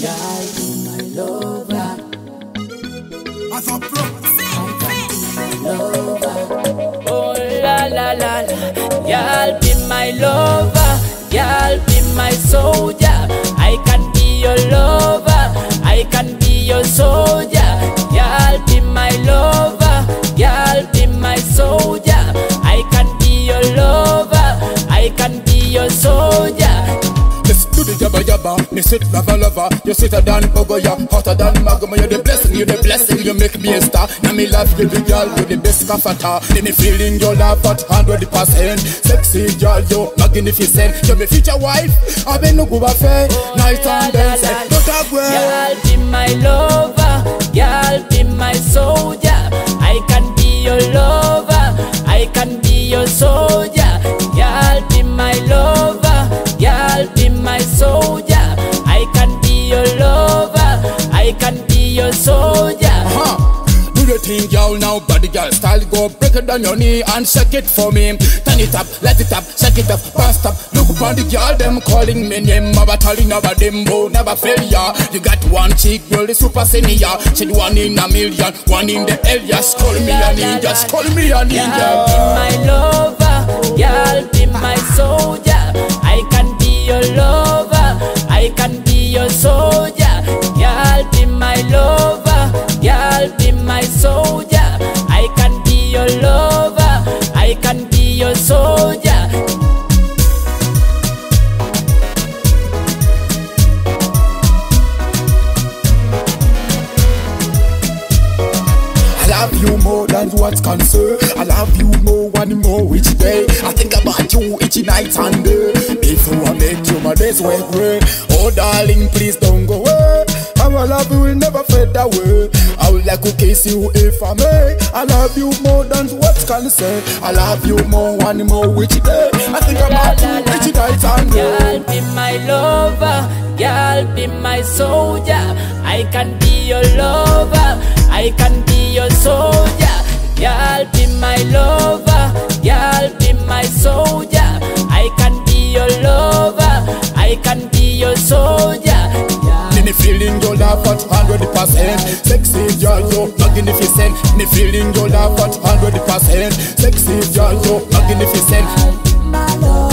Girl, be my lover. As a pro. Lover. Oh la la la la. Girl, be my lover. Girl, be my soldier. I can be your lover. I can be your soldier. Girl, be my lover. Girl, be my soldier. I can be your lover. I can be your soldier. Let's do the jabba jabba, me sit lover lover. You sweeter than Bogoya, hotter than Magoma. You're the blessing, you make me a star. Now me love you, the girl, you're the best kafata. Let me feeling your love at 100%. Sexy girl, you magnificent. You're my future wife, I've been no good affair. Night and day, don't talk well. Girl, be my lover. Girl, be my soldier. I can be your lover. I can be your soldier. Girl, be my lover. Girl, be my soldier. I can be your lover. I can be your soldier. Do the thing, girl, now body girl style. Go break it down your knee and shake it for me. Turn it up, let it up, shake it up, fast up. Look upon the girl, them calling me name. Never telling never them, never failure. You got one chick, girl, the super senior. She the one in a million, one in the alias. Call me a ninja, call me a ninja. Girl, be my lover. Girl, be my soldier. I can be your lover. I can be your soldier. Girl, be my lover. Girl, be my soldier. I can be your lover. I can be your soldier. I love you more than what's concerned. I love you more one more each day. I think about you each night and day. Before I make you my days were great. Oh darling, please don't go away. Our love will never fade away. I would like to kiss you if I may. I love you more than what's concerned. I love you more one more each day. I think about you each night and day. Girl, be my lover. Girl, be my soldier. I can be your lover. I can be your soldier. Girl, be my lover. Girl, be my soldier. I can be your lover. I can be your soldier. Me feeling your love at 100%. Sexy girl, you magnificent. Me feeling your love at 100%. Sexy girl, you magnificent. My love.